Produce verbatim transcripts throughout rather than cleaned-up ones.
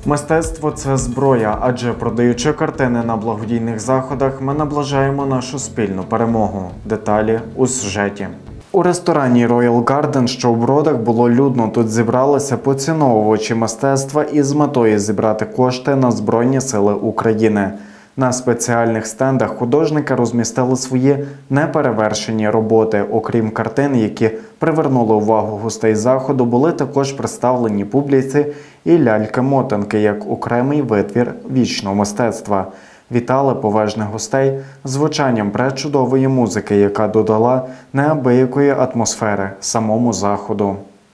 Мистецтво – це зброя, адже продаючи картини на благодійних заходах, ми наближаємо нашу спільну перемогу. Деталі у сюжеті. У ресторані Royal Garden, що у Бродах, було людно. Тут зібралися поціновувачі мистецтва із метою зібрати кошти на Збройні Сили України. На спеціальних стендах художники розмістили свої неперевершені роботи. Окрім картин, які привернули увагу гостей заходу, були також представлені публіці і ляльки-мотанки як окремий витвір вічного мистецтва. Вітали поважних гостей звучанням пречудової музики, яка додала неабиякої атмосфери самому заходу.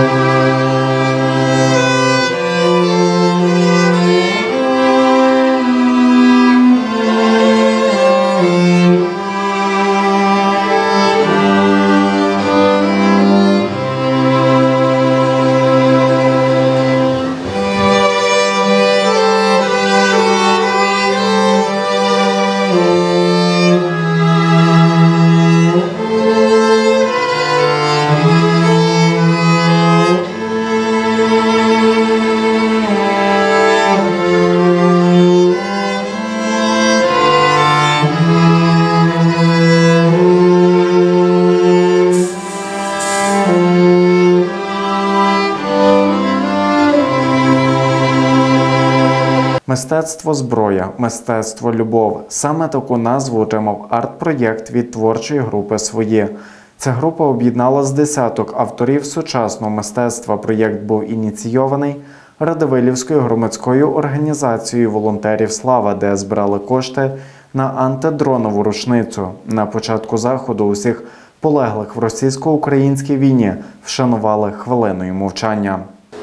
Мистецтво – зброя, мистецтво – любов. Саме таку назву отримав арт-проєкт від творчої групи «Свої». Ця група об'єднала з десяток авторів сучасного мистецтва. Проєкт був ініційований Радивилівською громадською організацією волонтерів «Слава», де збирали кошти на антидронову рушницю. На початку заходу усіх полеглих в російсько-українській війні вшанували хвилиною мовчання.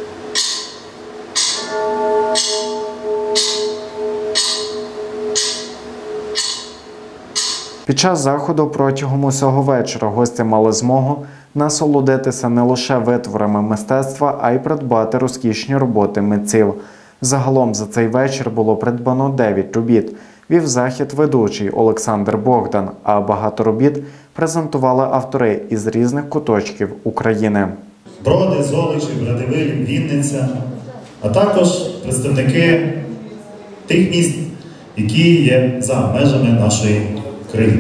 Під час заходу протягом усього вечора гості мали змогу насолодитися не лише витворами мистецтва, а й придбати розкішні роботи митців. Загалом за цей вечір було придбано дев'ять робіт. Вів захід ведучий Олександр Богдан, а багато робіт презентували автори із різних куточків України. Броди, Золочів, Радивилів, Вінниця, а також представники тих міст, які є за межами нашої країни.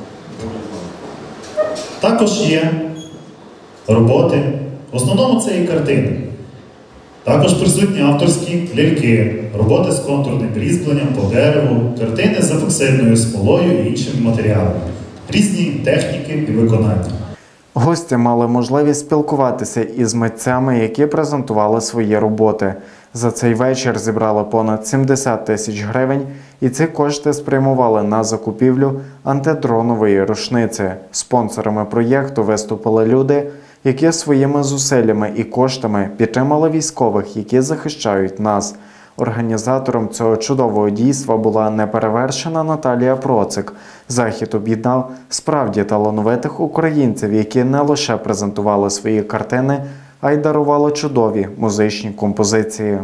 Також є роботи, в основному це і картини. Також присутні авторські ляльки, роботи з контурним різьбленням по дереву, картини з епоксидною смолою і іншими матеріалами, різні техніки і виконання. Гості мали можливість спілкуватися із митцями, які презентували свої роботи. За цей вечір зібрали понад сімдесят тисяч гривень, і ці кошти спрямували на закупівлю антидронової рушниці. Спонсорами проєкту виступили люди, які своїми зусиллями і коштами підтримали військових, які захищають нас. Організатором цього чудового дійства була неперевершена Наталія Процик. Захід об'єднав справді талановитих українців, які не лише презентували свої картини, а й дарували чудові музичні композиції.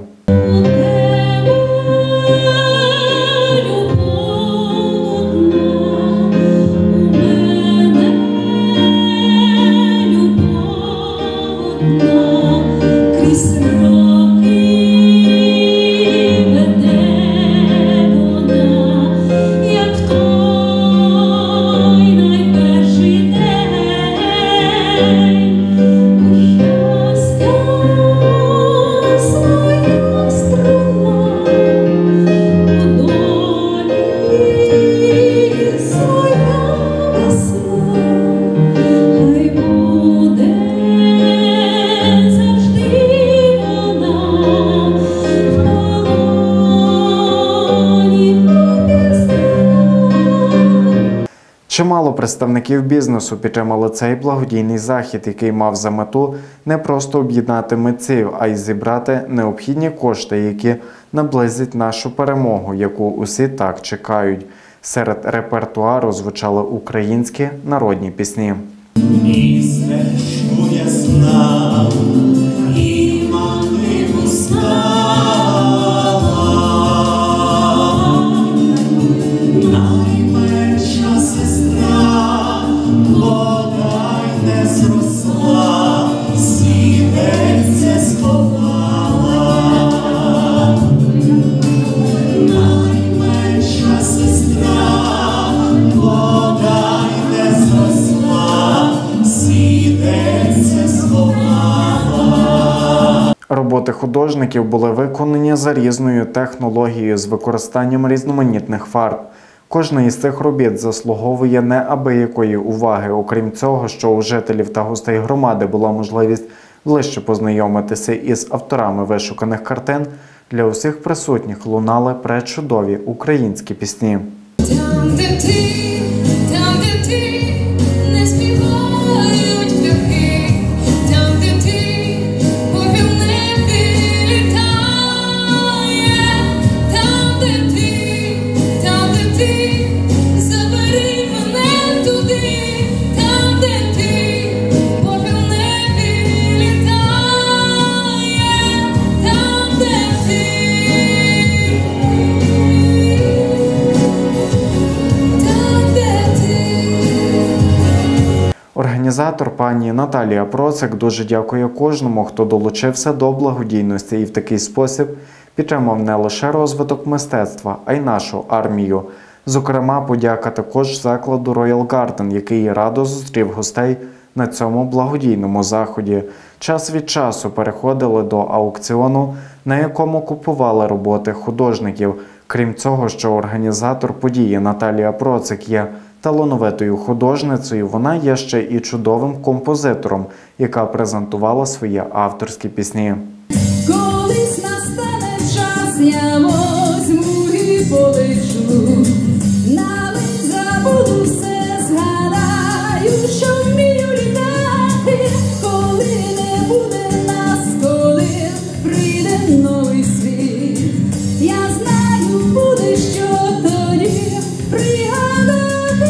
Чимало представників бізнесу підтримали цей благодійний захід, який мав за мету не просто об'єднати митців, а й зібрати необхідні кошти, які наблизять нашу перемогу, яку усі так чекають. Серед репертуару звучали українські народні пісні. Сховала Роботи художників були виконані за різною технологією з використанням різноманітних фарб. Кожна із цих робіт заслуговує неабиякої уваги, окрім цього, що у жителів та гостей громади була можливість ближче познайомитися із авторами вишуканих картин, для усіх присутніх лунали пречудові українські пісні. Там, де ти, там, де ти, не співають птахи, там, де ти, попіл небі літає, там, де ти, там, де ти, забери мене туди, там, де ти, попіл небі літає, там, де ти. Організатор пані Наталія Процик дуже дякує кожному, хто долучився до благодійності і в такий спосіб підтримав не лише розвиток мистецтва, а й нашу армію. Зокрема, подяка також закладу Royal Garden, який радо зустрів гостей на цьому благодійному заході. Час від часу переходили до аукціону, на якому купували роботи художників. Крім цього, що організатор події Наталія Процик є талановитою художницею, вона є ще і чудовим композитором, яка презентувала свої авторські пісні. Колись настане час, я возьму і полечу, навіть забуду все, згадаю, що вмію літати, коли не буде нас, коли прийде новий світ. Я знаю, буде що тоді пригадати.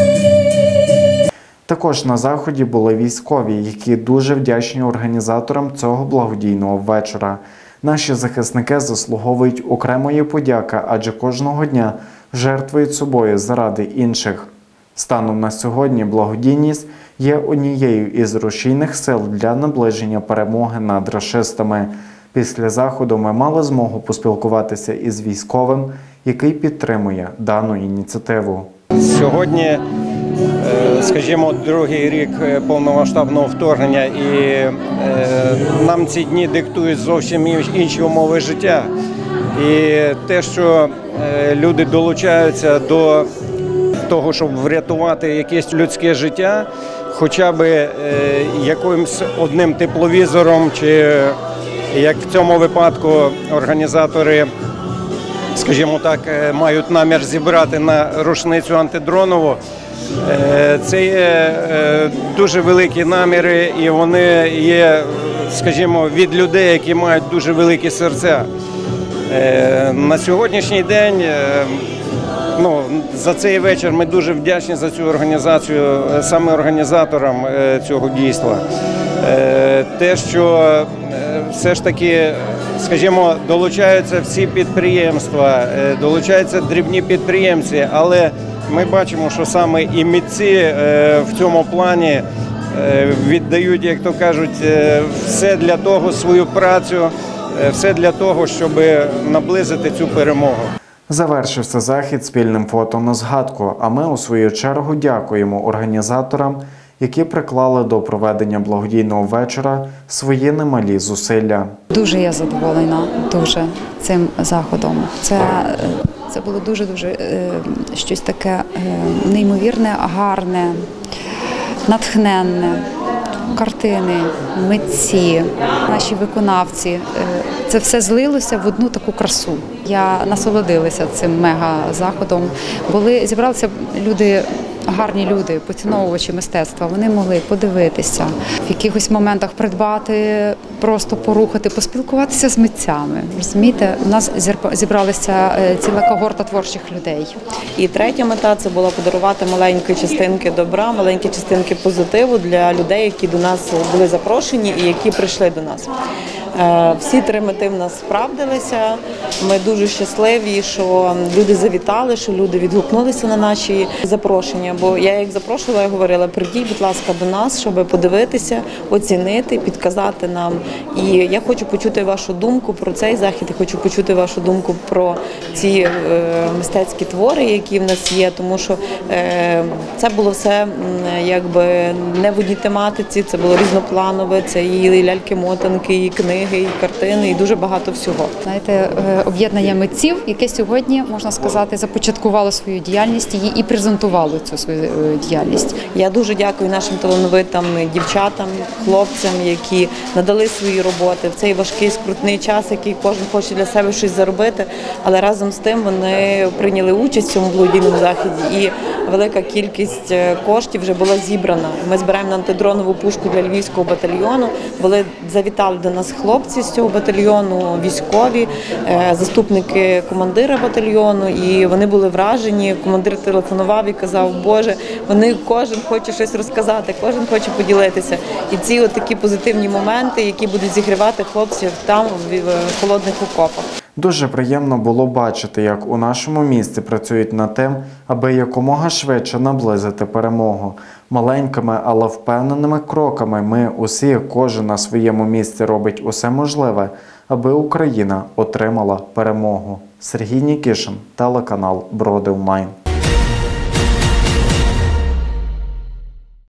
Також на заході були військові, які дуже вдячні організаторам цього благодійного вечора. Наші захисники заслуговують окремої подяки, адже кожного дня жертвують собою заради інших. Станом на сьогодні благодійність є однією із рушійних сил для наближення перемоги над рашистами. Після заходу ми мали змогу поспілкуватися із військовим, який підтримує дану ініціативу. Сьогодні, скажімо, другий рік повномасштабного вторгнення, і нам ці дні диктують зовсім інші умови життя. І те, що люди долучаються до того, щоб врятувати якесь людське життя, хоча б якимось одним тепловізором, чи, як в цьому випадку, організатори, скажімо так, мають намір зібрати на рушницю антидронову. Це є дуже великі наміри, і вони є, скажімо, від людей, які мають дуже великі серця. На сьогоднішній день, ну, за цей вечір ми дуже вдячні за цю організацію, саме організаторам цього дійства. Те, що все ж таки, скажімо, долучаються всі підприємства, долучаються дрібні підприємці, але ми бачимо, що саме і митці в цьому плані віддають, як то кажуть, все для того, свою працю, все для того, щоб наблизити цю перемогу. Завершився захід спільним фото на згадку, а ми у свою чергу дякуємо організаторам, які приклали до проведення благодійного вечора свої немалі зусилля. Дуже я задоволена дуже цим заходом. Це, це було дуже-дуже е, щось таке е, неймовірне, гарне, натхненне. Картини, митці, наші виконавці. Це все злилося в одну таку красу. Я насолодилася цим мега-заходом. Були, зібралися люди, гарні люди, поціновувачі мистецтва. Вони могли подивитися, в якихось моментах придбати, просто порухати, поспілкуватися з митцями. Розумієте, у нас зібралася ціла когорта творчих людей. І третя мета – це була подарувати маленькі частинки добра, маленькі частинки позитиву для людей, які до нас були запрошені і які прийшли до нас. Всі три мети в нас справдилися. Ми дуже щасливі, що люди завітали, що люди відгукнулися на наші запрошення. Бо я як запрошувала, я говорила, прийдіть, будь ласка, до нас, щоб подивитися, оцінити, підказати нам. І я хочу почути вашу думку про цей захід, я хочу почути вашу думку про ці е, мистецькі твори, які в нас є, тому що е, це було все якби не в одній тематиці, це було різнопланове, це і ляльки-мотанки, і книги, і картини, і дуже багато всього. Знаєте, об'єднання митців, яке сьогодні, можна сказати, започаткувало свою діяльність і презентувало цю свою діяльність. Я дуже дякую нашим талановитим дівчатам, хлопцям, які надали свої роботи в цей важкий, скрутний час, який кожен хоче для себе щось заробити, але разом з тим вони прийняли участь в цьому благодійному заході, і велика кількість коштів вже була зібрана. Ми збираємо на антидронову пушку для львівського батальйону. Були, завітали до нас хлопці з цього батальйону, військові, заступники командира батальйону, і вони були вражені. Командир телефонував і казав, Боже, вони кожен хоче щось розказати, кожен хоче поділитися. І ці от такі позитивні моменти, які будуть зігрівати хлопців там, в холодних окопах. Дуже приємно було бачити, як у нашому місті працюють над тим, аби якомога швидше наблизити перемогу. Маленькими, але впевненими кроками ми усі, кожен на своєму місці робить усе можливе, аби Україна отримала перемогу. Сергій Нікішин, телеканал Броди Онлайн.